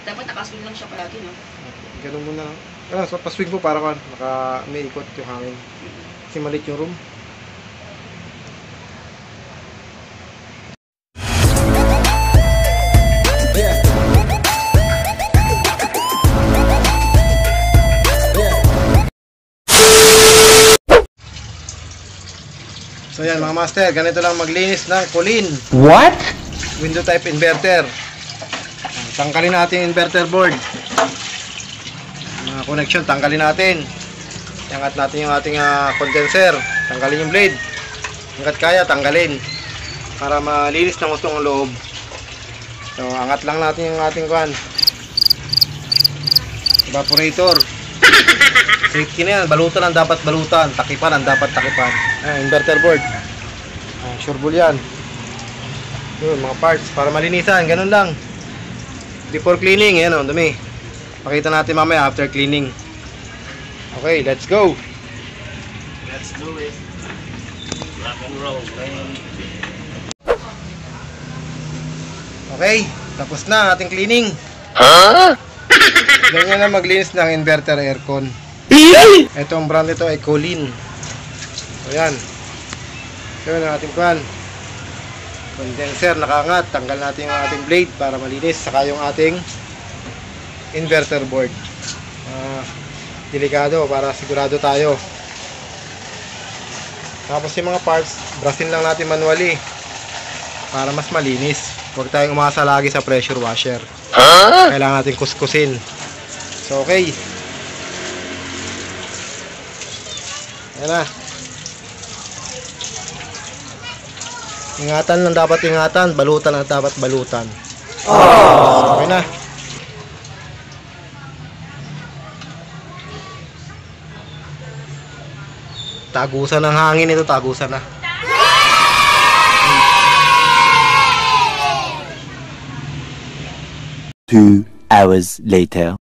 Dapat nakaswing lang siya palagi, no? Ganun muna. So, paswing po para may ikot yung hangin. Kasi maliit yung room. So yan mga master, ganito lang maglinis ng kulin. What? Window type inverter. Tanggalin natin yung inverter board. Mga connection, tanggalin natin. Iangat natin yung ating condenser. Tanggalin yung blade. Hanggat kaya, tanggalin. Para malinis ng gusto ng loob. So, angat lang natin yung ating evaporator. Safety na yan. Balutan ang dapat balutan. Takipan ang dapat takipan. Inverter board. Sureball yan. Yun, mga parts para malinisan. Ganun lang. Before cleaning, yan o, dumi. Pakita natin mamaya after cleaning. Okay, let's go. Let's do it. Rock and roll, man. Okay, tapos na ating cleaning. Ganyan na maglinis ng inverter aircon. Itong brand nito ay Colin. So yan. So yun ang ating condenser nakaangat. Tanggal natin yung ating blade para malinis. Saka yung ating inverter board. Delikado para sigurado tayo. Tapos yung mga parts, brasin lang natin manually para mas malinis. Huwag tayong umasa lagi sa pressure washer. Kailangan natin kuskusin. So okay. Ayan na. Ingatan lang dapat ingatan, balutan lang dapat balutan. Okay na. Tagusan ng hangin ito, tagusan na. 2 hours later.